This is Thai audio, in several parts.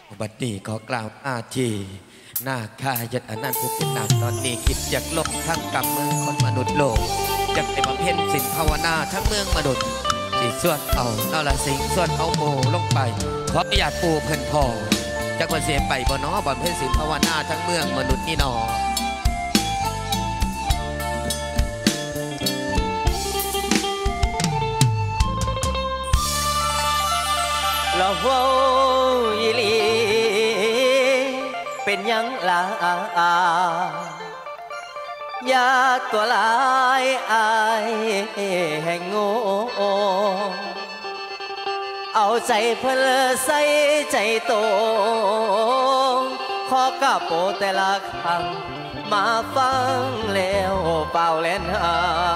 บัดนี้ขอกล่าวอาทีหน้าข้ายัดอนันต์ผู้เป็นนางตอนนี้คิดอยากลบทั้งกับเมืองคนมนุษย์โลกอยากในบำเพ็ญศีลภาวนาทั้งเมืองมนุษย์ที่สวดเอานรสิงห์สวดเอาโมลงไปขออนุญาตปูเพิ่นพอจากวันเสียไปบ่น้อบำเพ็ญศีลภาวนาทั้งเมืองมนุษย์นี่นอละโวอีลีเป็นยังลายาตัวลายอายแห่งโง่เอาใจเพลใส่ใจโตขอกระโปแต่ละครั้งมาฟังแล้วเป่าเล่นหา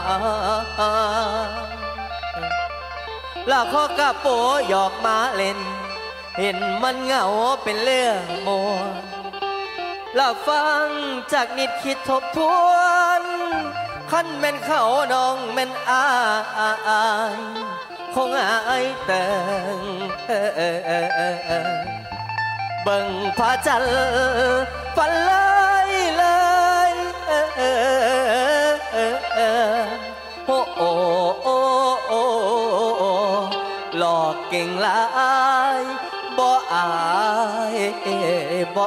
แล้วขอกระโปหยอกมาเล่นเห็นมันเหงาเป็นเรื่องมัวแล้วฟังจากนิดคิดทบทวนคันแม่นเขาน้องแม่นอายคงอายเติงเบิ่งพระจันทร์ฝันเลยโอ้โอ้โอ้โอ้หลอกเก่งหลายบ่อายบ่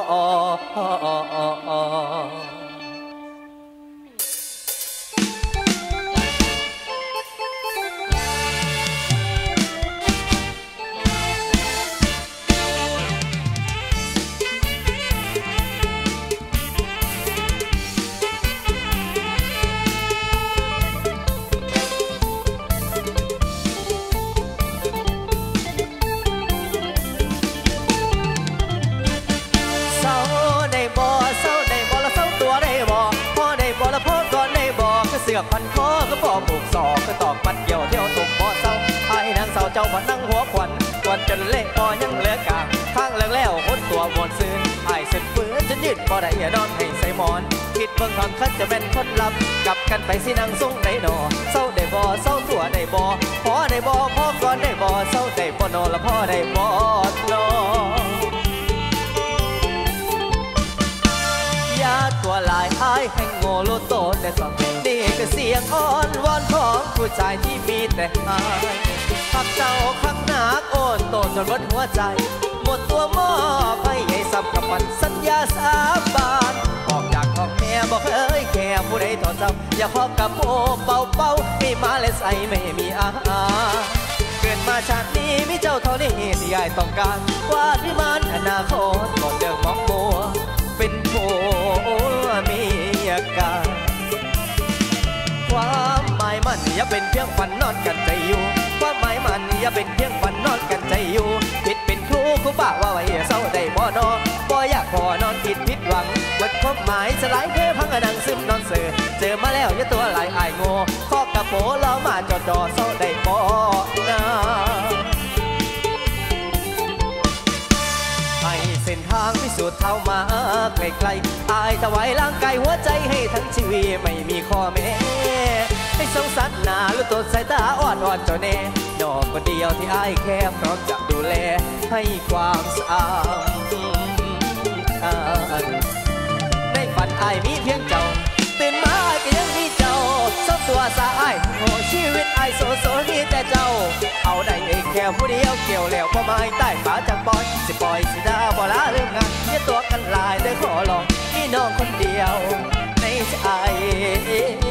เสือกพันคอก็ปอบุกศอกก็ตอกปัดเกี่ยวเที่ยวตุกบ่อเศร้าไอ้นางสาวเจ้ามานั่งหัวควันควันจนเละอ่อยังเหลือกางข้างเลิกแล้วคนตัวมวนซื่นไอ้เส้นฝืนจนยืดบ่ได้อย่านอนให้ใส่หมอนคิดเบิ่งทางคัดจะเป็นคนลับกลับกันไปสินางส่งได้หนอเศร้าได้บ่เศร้าตัวได้บ่พอได้บ่พอก่อนได้บ่เศร้าได้บ่นอละพอได้บ่นอยาตัวลายอ้ายแห่งโง่โลโตและสังนี่ก็เสียงอ้อนวอนของผู้ชายที่มีแต่อายขับเจ้าขักหนักโอนโตจนวัดหัวใจหมดตัวมอบให้ใหญ่ซ้ำกับมันสัญญาสาบานออกจากห้องแม่บอกเอ้ยแค่ผู้ใดถอดเจ้าอย่าพอกกับโอ้เป่าให้มาและใส่ไม่มีอาหารเกิดมาชาตินี้มีเจ้าเท่านี้ที่ยายต้องการวาดวิมานอนาคตก่อนเดิมมองมัวเป็นผัวเมียกันความหมายมันอย่าเป็นเพียงฝันนอนกันใจอยู่ความหมายมันอย่าเป็นเพียงฝันนอนกันใจอยู่ผิดเป็นครูบ้าว่าไว้เศร้าได้บ่นอบ่อยากพอนอนผิดหวังหมดความหมายสลายเทพังกระดังซึมนอนเสือเจอมาแล้วอย่าตัวลายอายโง่ข้อกระโปรงเรามาจอเศร้าได้บ่นาเส้นทางพิสูจน์เท่ามาไกลๆอายถวายร่างกายหัวใจให้ทั้งชีวิตไม่มีข้อแม้ให้สงสารหน้าลุตัวสายตาอ่อนเจ้าแน่ดอกคนเดียวที่อายแค่พร้อมจะดูแลให้ความสะอาดในฝันอายมีเพียงเจ้าตื่นมาอายก็ยังมีเจ้าสักตัวสะอายโอ้ชีวิตอายโซนี่แต่เจ้าเอาได้แค่ผู้เดียวเกี่ยวแล้วพอมาใต้ฝาจังปล่อยสิดาบ่ละเรื่องงานอย่าตัวกันลายได้ขอลองมีน้องคนเดียวในใจ